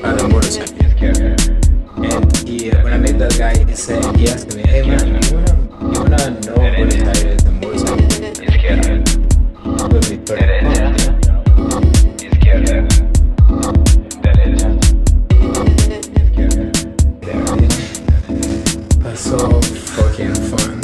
on a motorcycle. And when I met that guy, he asked me, "Hey man, you wanna know what is a motorcycle?" It would be pretty fun, That's so fucking fun.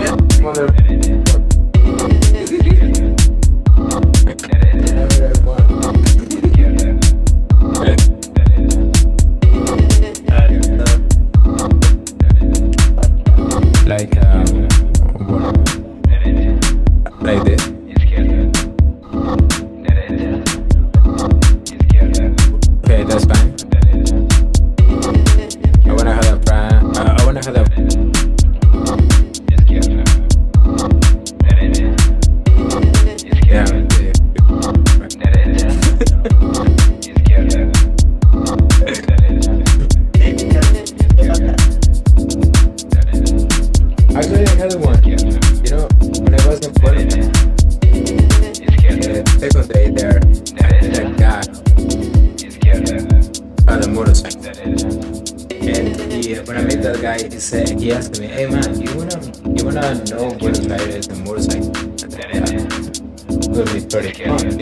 Like like this. Okay, that's fine. I wanna have a plan. I wanna have a. Yeah. Actually, I had one. You know, when I was in Florida, second day there, that guy on a motorcycle. And when I met that guy, he asked me, "Hey man, you wanna know what is a motorcycle?" It would be pretty fun,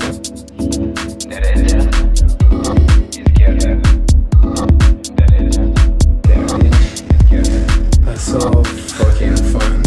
That's so fucking fun.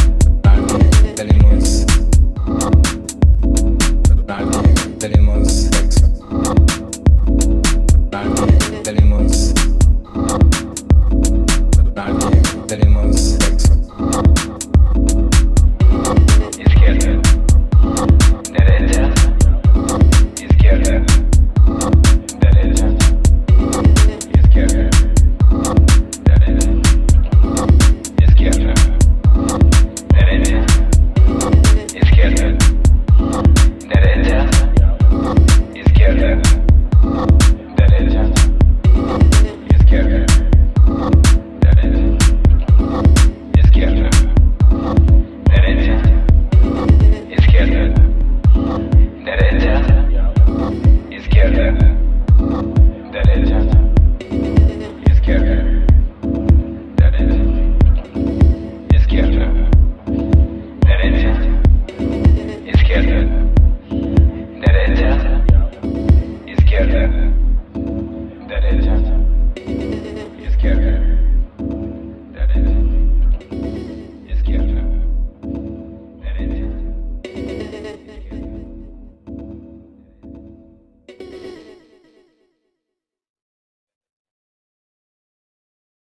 Tenemos